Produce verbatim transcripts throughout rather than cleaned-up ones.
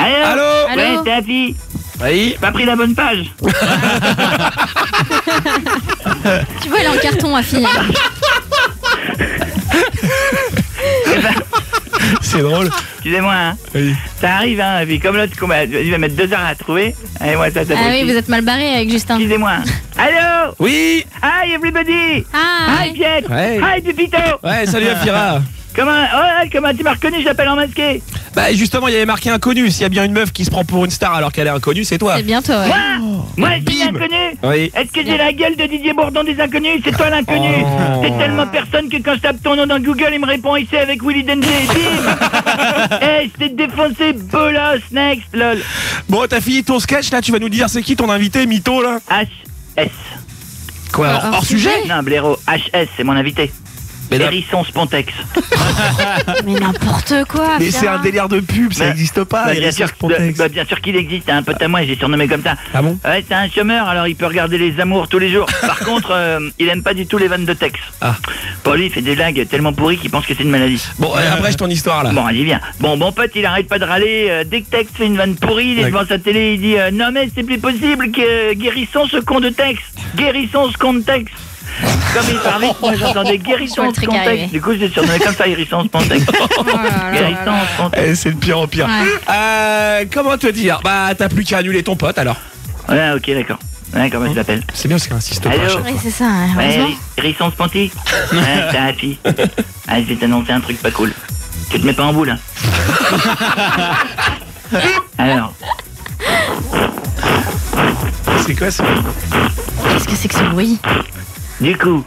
Allô? Allô? Ouais, Allô? c'est la fille. Oui. J'ai pas pris la bonne page. Tu vois, elle est en carton, ma fille. C'est drôle. Excusez-moi, hein. Oui. Ça arrive, hein. Et puis comme l'autre, combat, il va mettre deux heures à la trouver. Et moi, ça, ça Ah fait oui, vous êtes mal barré avec Justin. Excusez-moi. Allô? Oui. Hi, everybody. Ah, Hi, Piet. Ouais. Hi, Pépito. Ouais, salut Afira. Comment, oh, comment tu m'as reconnu? Je l'appelle en masqué. Bah justement, il y avait marqué inconnu. S'il y a bien une meuf qui se prend pour une star alors qu'elle est inconnue, c'est toi. c'est bien toi, ouais. Moi? Moi, je suis bim. l'inconnu. Oui. Est-ce que j'ai la gueule de Didier Bourdon des inconnus? C'est toi l'inconnu. Oh. T'es tellement personne que quand je tape ton nom dans Google, il me répond ici avec Willy Denzé. Bim. Hey, je t'ai défoncé, bolos, next, lol. Bon, t'as fini ton sketch là, tu vas nous dire c'est qui ton invité, mytho là? H S. Quoi, Hors- hors, hors sujet? sujet Non, Blaireau, H S, c'est mon invité. Mais, non, Hérisson Spontex. Mais n'importe quoi. mais c'est Pierre. un délire de pub, ça Bah, n'existe pas. Bah, les bien, réseaux sûr, Spontex. bah, bien sûr qu'il existe, un pote à moi, j'ai surnommé comme ça. Ah bon? Ouais, c'est un chômeur, alors il peut regarder les amours tous les jours. Par contre, euh, il aime pas du tout les vannes de Tex. Ah. Pour lui, il fait des blagues tellement pourries qu'il pense que c'est une maladie. Bon, euh, après ton histoire là. Bon, allez, viens. Bon, bon pote, il arrête pas de râler. euh, dès que Tex fait une vanne pourrie, il est D'accord. devant sa télé, il dit euh, non mais c'est plus possible que euh, guérissons ce con de Tex. Guérissons ce con de Tex. Comme il parle vite, moi j'entendais Je guérissons vois le ce truc con de arriver. Tex. Du coup, j'ai surnommé comme ça Hérisson Spontex. Oh là là là Guérissons là. Spontex. Eh, c'est de pire en pire. Ouais. Euh, comment te dire? Bah t'as plus qu'à annuler ton pote alors. Ouais, ok, d'accord. Ouais, comment tu t'appelles? C'est bien parce qu'il insiste pas. Allô? à chaque Oui, fois. c'est ça, hein, Ouais, heureusement. Héri- Hérisson Sponty. Ouais, c'est la fille. Ah, je vais t'annoncer un truc pas cool. Tu te mets pas en boule, hein. Alors, C'est quoi ça? Qu'est-ce que c'est que ce bruit? du coup,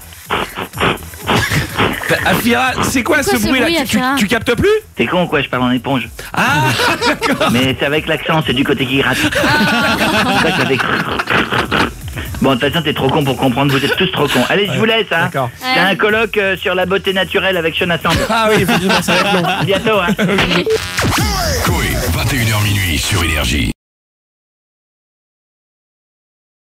Bah, Afira, c'est quoi, C'est quoi ce ce bruit là? bruit, Tu, tu, Afira tu captes plus? t'es con ou quoi? Je parle en éponge. Ah d'accord. Mais c'est avec l'accent, c'est du côté qui gratte. C'est quoi, ça fait... Bon, de toute façon, t'es trop con pour comprendre, vous êtes tous trop cons. Allez, je vous laisse, hein. D'accord. C'est un colloque euh, sur la beauté naturelle avec Sean Assemble. Ah oui, effectivement, ça va être long. À bientôt, hein. Coé, vingt et une heures minuit sur Énergie.